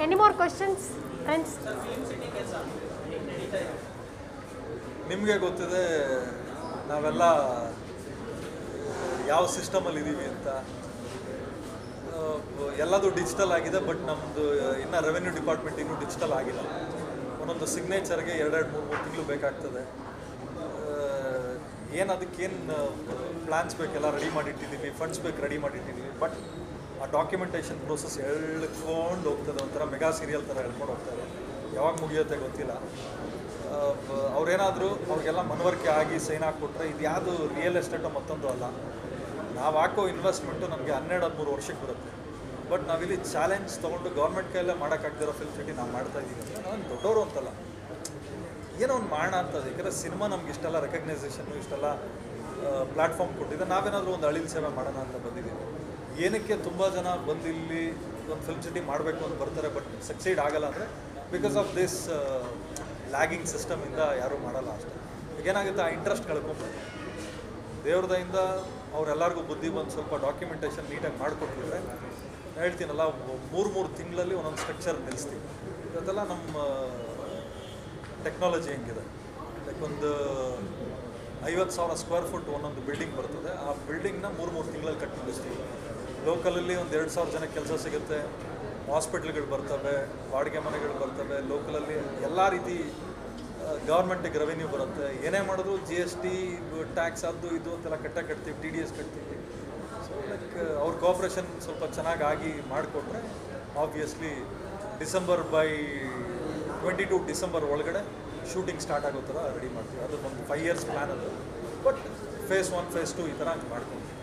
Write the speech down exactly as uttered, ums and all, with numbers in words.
Any more questions, friends? ನಿಮಗೆ ಗೊತ್ತಿದೆ ನಾವೆಲ್ಲ ಯಾವ ಸಿಸ್ಟಮಲ್ಲಿ ಇದ್ದೀವಿ ಅಂತ. ಎಲ್ಲದು ಡಿಜಿಟಲ್ ಆಗಿದೆ, ಬಟ್ ನಮ್ಮದು ಇನ್ನೂ ರೆವೆನ್ಯೂ ಡಿಪಾರ್ಟ್ಮೆಂಟ್ ಇನ್ನೂ ಡಿಜಿಟಲ್ ಆಗಿಲ್ಲ. ಒಂದೊಂದು ಸಿಗ್ನೇಚರ್ಗೆ ಎರಡೆರಡು ಮೂರು ಮೂರು ತಿಂಗಳು ಬೇಕಾಗ್ತದೆ. ಏನು ಅದಕ್ಕೇನು ಪ್ಲ್ಯಾನ್ಸ್ ಬೇಕೆಲ್ಲ ರೆಡಿ ಮಾಡಿಟ್ಟಿದ್ದೀವಿ, ಫಂಡ್ಸ್ ಬೇಕು ರೆಡಿ ಮಾಡಿಟ್ಟಿದ್ದೀವಿ. ಬಟ್ ಆ ಡಾಕ್ಯುಮೆಂಟೇಷನ್ ಪ್ರೋಸೆಸ್ ಎಳ್ಕೊಂಡು ಹೋಗ್ತದೆ, ಒಂಥರ ಮೆಗಾ ಸೀರಿಯಲ್ ಥರ ಎಳ್ಕೊಂಡು ಹೋಗ್ತಾರೆ. ಯಾವಾಗ ಮುಗಿಯುತ್ತೆ ಗೊತ್ತಿಲ್ಲ. ಅವ್ರೇನಾದರೂ ಅವ್ರಿಗೆಲ್ಲ ಮನವರಿಕೆ ಆಗಿ ಸೈನ್ ಹಾಕ್ಕೊಟ್ರೆ ಇದು ಯಾವುದು ರಿಯಲ್ ಎಸ್ಟೇಟು ಮತ್ತೊಂದು ಅಲ್ಲ. ನಾವು ಹಾಕೋ ಇನ್ವೆಸ್ಟ್ಮೆಂಟು ನಮಗೆ ಹನ್ನೆರಡು ಹದಿಮೂರು ವರ್ಷಕ್ಕೆ ಬರುತ್ತೆ. ಬಟ್ ನಾವಿಲ್ಲಿ ಚಾಲೆಂಜ್ ತೊಗೊಂಡು ಗೌರ್ಮೆಂಟ್ ಕೈಯಲ್ಲೇ ಮಾಡೋಕ್ಕಾಗ್ದಿರೋ ಫಿಲ್ಮ್ ಸಿಟಿ ನಾವು ಮಾಡ್ತಾಯಿದ್ದೀವಿ. ನಾನು ದೊಡ್ಡವರು ಅಂತಲ್ಲ, ಏನೋ ಒಂದು ಮಾಡೋಣ ಅಂತದೆ. ಯಾಕಂದರೆ ಸಿನಿಮಾ ನಮ್ಗೆ ಇಷ್ಟೆಲ್ಲ ರೆಕಗ್ನೈಸೇಷನ್ನು ಇಷ್ಟೆಲ್ಲ ಪ್ಲ್ಯಾಟ್ಫಾರ್ಮ್ ಕೊಟ್ಟಿದೆ. ನಾವೇನಾದರೂ ಒಂದು ಅಳಿಲು ಸೇವೆ ಮಾಡೋಣ ಅಂತ ಬಂದಿದ್ದೀವಿ. ಏನಕ್ಕೆ ತುಂಬ ಜನ ಬಂದು ಇಲ್ಲಿ ಒಂದು ಫಿಲ್ಮ್ ಸಿಟಿ ಮಾಡಬೇಕು ಅಂತ ಬರ್ತಾರೆ, ಬಟ್ ಸಕ್ಸೀಡ್ ಆಗಲ್ಲ ಅಂದರೆ ಬಿಕಾಸ್ ಆಫ್ ದಿಸ್ ಲ್ಯಾಗಿಂಗ್ ಸಿಸ್ಟಮಿಂದ ಯಾರೂ ಮಾಡಲ್ಲ ಅಷ್ಟೇ. ಈಗೇನಾಗುತ್ತೆ, ಆ ಇಂಟ್ರೆಸ್ಟ್ ಕಳ್ಕೊಂಬೋದು. ದೇವ್ರದಿಂದ ಅವರೆಲ್ಲರಿಗೂ ಬುದ್ಧಿ ಬಂದು ಸ್ವಲ್ಪ ಡಾಕ್ಯುಮೆಂಟೇಷನ್ ನೀಟಾಗಿ ಮಾಡಿಕೊಟ್ಬಿಟ್ರೆ, ಹೇಳ್ತೀನಲ್ಲ, ಮೂರು ಮೂರು ತಿಂಗಳಲ್ಲಿ ಒಂದೊಂದು ಸ್ಟ್ರಕ್ಚರ್ ನಿಲ್ಲಿಸ್ತೀವಿ. ಇವತ್ತೆಲ್ಲ ನಮ್ಮ ಟೆಕ್ನಾಲಜಿ ಹೆಂಗಿದೆ, ಲೈಕ್ ಒಂದು ಐವತ್ತು ಸಾವಿರ ಸ್ಕ್ವೇರ್ ಫುಟ್ ಒಂದೊಂದು ಬಿಲ್ಡಿಂಗ್ ಬರ್ತದೆ. ಆ ಬಿಲ್ಡಿಂಗ್ನ ಮೂರು ಮೂರು ತಿಂಗಳಲ್ಲಿ ಕಟ್ಟಿ ನಿಲ್ಲಿಸ್ತೀವಿ. ಲೋಕಲಲ್ಲಿ ಒಂದು ಎರಡು ಸಾವಿರ ಜನ ಕೆಲಸ ಸಿಗುತ್ತೆ, ಹಾಸ್ಪಿಟ್ಲ್ಗಳು ಬರ್ತವೆ, ಬಾಡಿಗೆ ಮನೆಗಳು ಬರ್ತವೆ. ಲೋಕಲಲ್ಲಿ ಎಲ್ಲ ರೀತಿ ಗೌರ್ಮೆಂಟಿಗೆ ರೆವೆನ್ಯೂ ಬರುತ್ತೆ. ಏನೇ ಮಾಡಿದ್ರು ಜಿ ಎಸ್ ಟಿ ಟ್ಯಾಕ್ಸ್ ಅದು ಇದು ಅಂತೆಲ್ಲ ಕಟ್ಟ ಕಟ್ತೀವಿ, ಟಿ ಡಿ ಎಸ್ ಕಟ್ತೀವಿ. ಸೊ ಲೈಕ್ ಅವ್ರ ಕೋಆಪ್ರೇಷನ್ ಸ್ವಲ್ಪ ಚೆನ್ನಾಗಿ ಆಗಿ ಮಾಡಿಕೊಟ್ರೆ obviously December by twenty two December ಒಳಗಡೆ ಶೂಟಿಂಗ್ ಸ್ಟಾರ್ಟ್ ಆಗೋ ಥರ ರೆಡಿ ಮಾಡ್ತೀವಿ. ಅದು ಒಂದು ಫೈವ್ ಇಯರ್ಸ್ ಪ್ಲ್ಯಾನ್ ಅದು. But phase one phase two ಈ ಥರ ಮಾಡ್ತೀವಿ.